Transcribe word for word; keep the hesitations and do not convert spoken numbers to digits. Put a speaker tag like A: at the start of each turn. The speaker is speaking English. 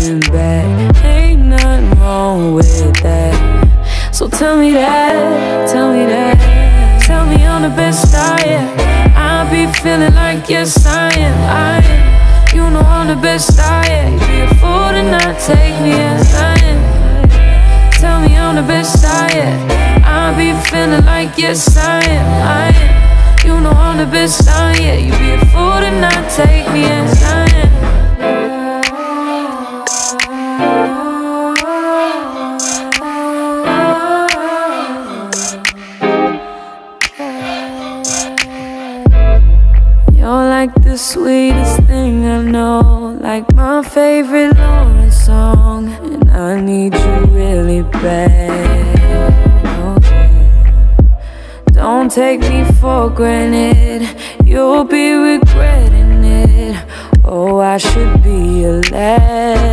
A: coming back. Ain't nothing wrong with that. So tell me that, tell me that. Tell me I'm the best I am. I be feeling like yes I am, I am. You know I'm the best I am. You'd be a fool to not take me as I am. Tell me I'm the best I am. I be feeling like yes I am, I am. You know I'm the best I am. You'd be a fool to not take me as I am. You're like the sweetest thing I know, like my favorite Lawrence song. And I need you really bad, okay. Don't take me for granted, you'll be regretting it. Oh, I should be your last.